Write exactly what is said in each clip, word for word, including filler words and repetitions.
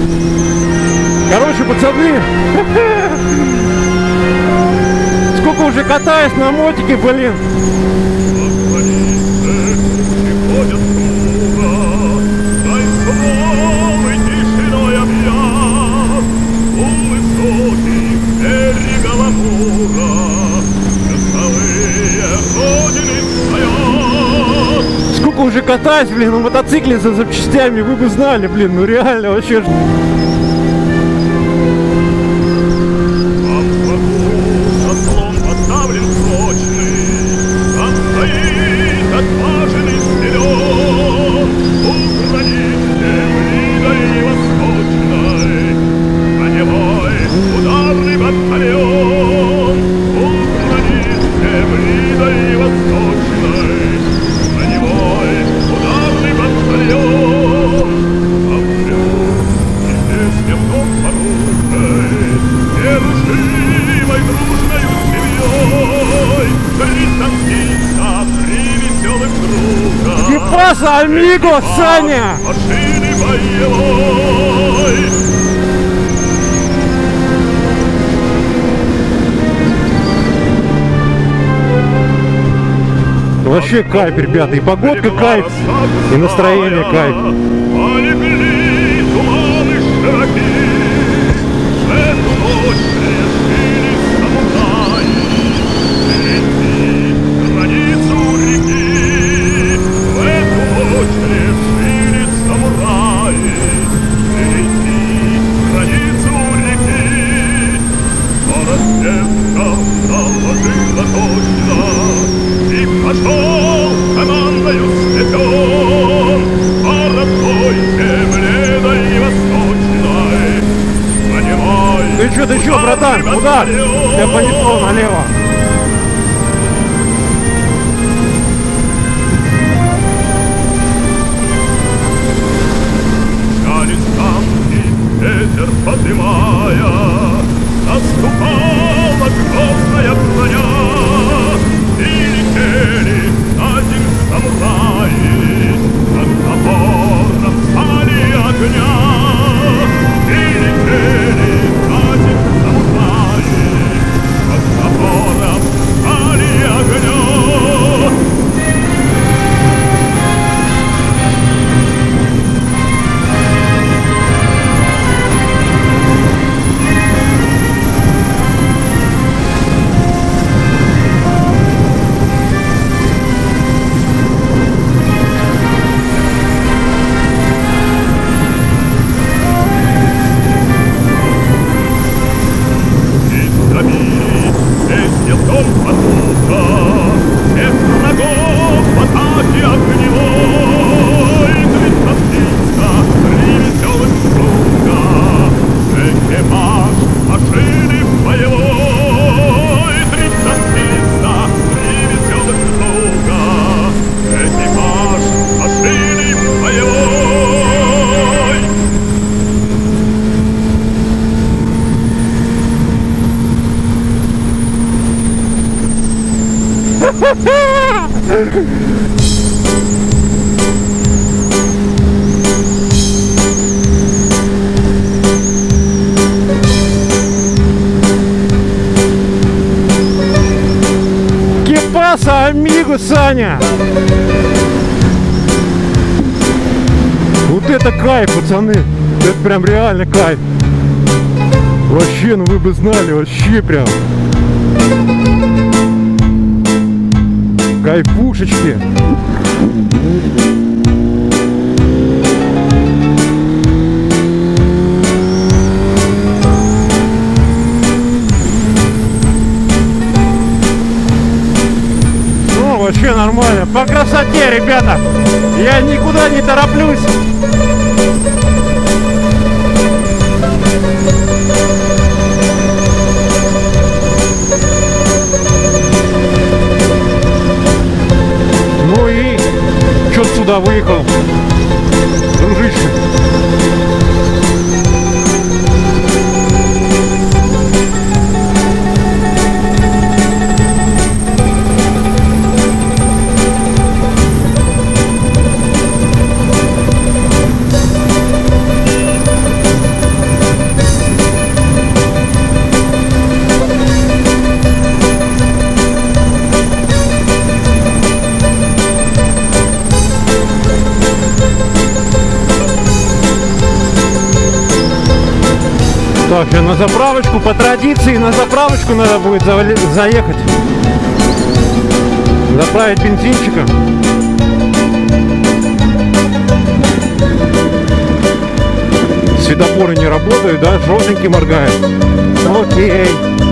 Короче, пацаны, сколько уже катаюсь на мотике, блин. Сколько уже катаюсь, блин, на мотоцикле за запчастями, вы бы знали, блин, ну реально вообще. Паса, амиго, Саня! Вообще кайф, ребята, и погодка кайф, и настроение кайф. Ты чё, ты чё, братан, куда? Я понесло налево. Тянет санки, ветер поднимая, наступала грозная броня, и летели один самураи, над забором стали огня, и летели один самураи, над забором стали огня. Кипаса, амиго, Саня! Вот это кайф, пацаны! Это прям реально кайф! Вообще, ну вы бы знали, вообще прям! Кайфушечки! Ну, вообще нормально. По красоте, ребята! Я никуда не тороплюсь! Ну и чё ты сюда выехал, дружище? Так, сейчас на заправочку, по традиции на заправочку надо будет заехать. Заправить бензинчика. Светофоры не работают, да? Желтенький моргает. Окей.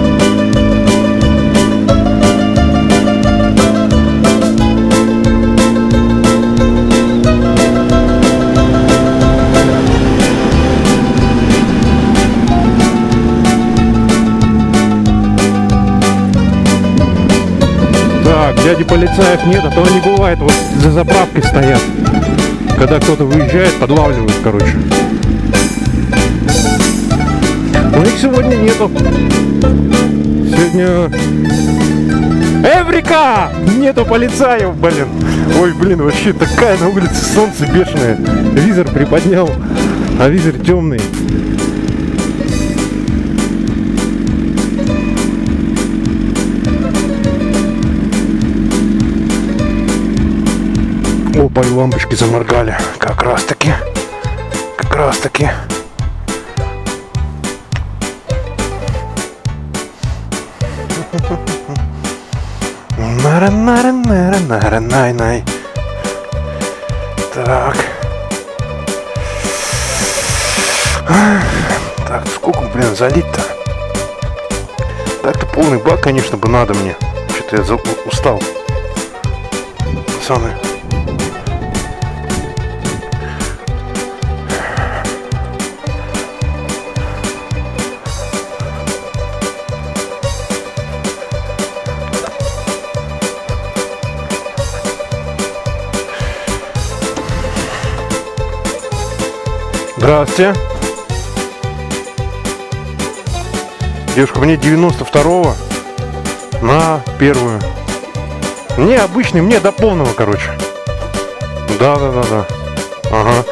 Так, дяди полицаев нет, а то они бывает вот за заправкой стоят. Когда кто-то выезжает, подлавливают, короче. Но их сегодня нету. Сегодня... Эврика! Нету полицаев, блин. Ой, блин, вообще такая на улице солнце бешеное. Визор приподнял, а визор темный. Опа, и лампочки заморгали. Как раз таки. Как раз таки. Нара-нара-нара-нара-най-най. Так. Так, сколько, блин, залить-то? Так-то полный бак, конечно, бы надо мне. Что-то я устал. Пацаны. Здравствуйте. Девушка, мне девяносто второго на первую. Не обычный, мне до полного, короче. Да, да, да, да. Ага.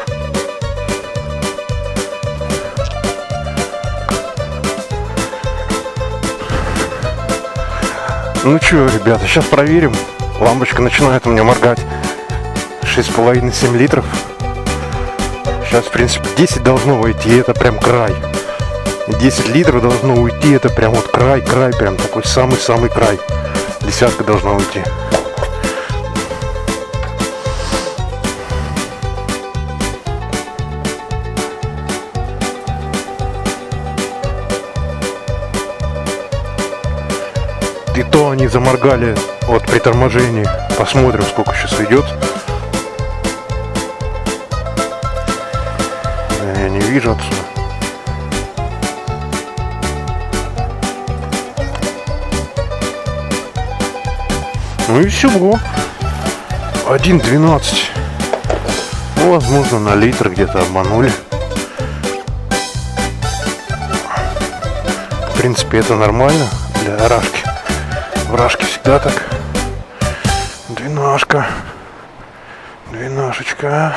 Ну что, ребята, сейчас проверим. Лампочка начинает у меня моргать. шесть с половиной — семь литров. Сейчас, в принципе, десять должно войти, это прям край. десять литров должно уйти, это прям вот край, край, прям такой самый-самый край. Десятка должна уйти. И то они заморгали вот при торможении. Посмотрим, сколько сейчас идет. Я не вижу отсюда. Ну и всего. один двенадцать. Ну, возможно, на литр где-то обманули. В принципе, это нормально для рашки. В рашке всегда так. Двенашка. Двенашечка.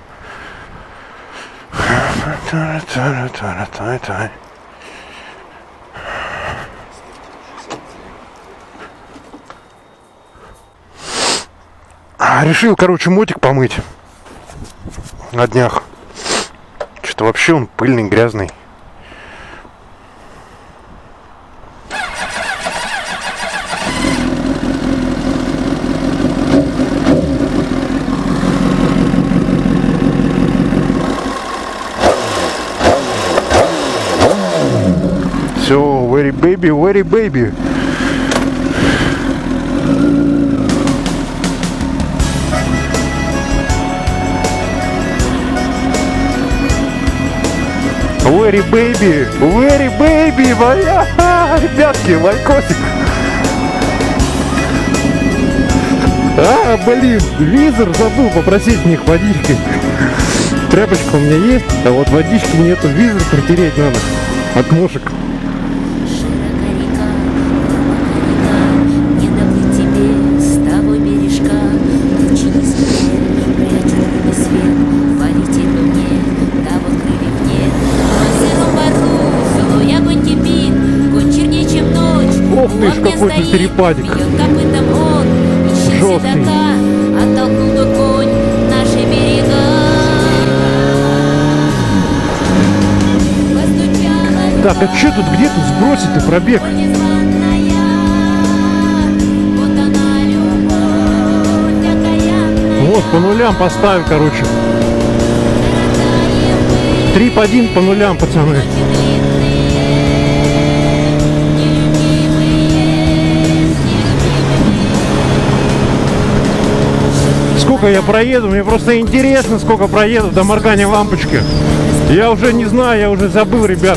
Решил, короче, мотик помыть на днях. Что-то вообще он пыльный, грязный. Все, very baby, very baby. Very baby, very baby, моя, ребятки, лайкосик. А, блин, визор забыл попросить у них водички. Тряпочка у меня есть, а вот водички нету, визор протереть надо от мошек. Ох ты ж, какой-то перепадик жесткий. Так, а что тут, где тут сбросить-то пробег? Вот, по нулям поставим, короче. Трип один по нулям, пацаны. Сколько я проеду? Мне просто интересно, сколько проеду до моргания лампочки. Я уже не знаю, я уже забыл, ребят.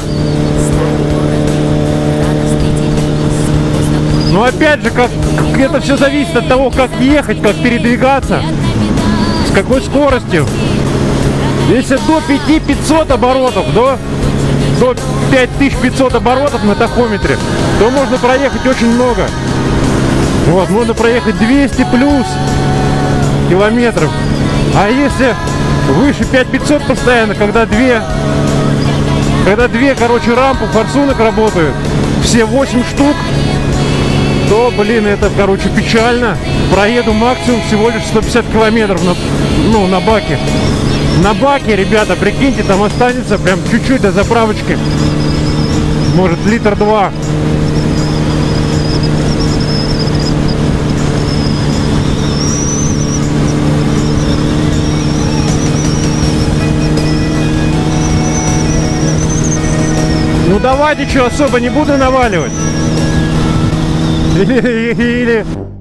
Но опять же, как, как это все зависит от того, как ехать, как передвигаться, с какой скоростью. Если до пять тысяч пятисот оборотов, до, до пять тысяч пятисот оборотов на тахометре, то можно проехать очень много. Вот, можно проехать двести плюс километров. А если выше пять тысяч пятьсот постоянно, когда две, когда две, короче, рампы, форсунок работают, все восемь штук, то, блин, это, короче, печально. Проеду максимум всего лишь сто пятьдесят километров на, ну, на баке. На баке, ребята, прикиньте, там останется прям чуть-чуть до заправочки. Может, литр два. Ну давайте, что, особо не буду наваливать. Или... или...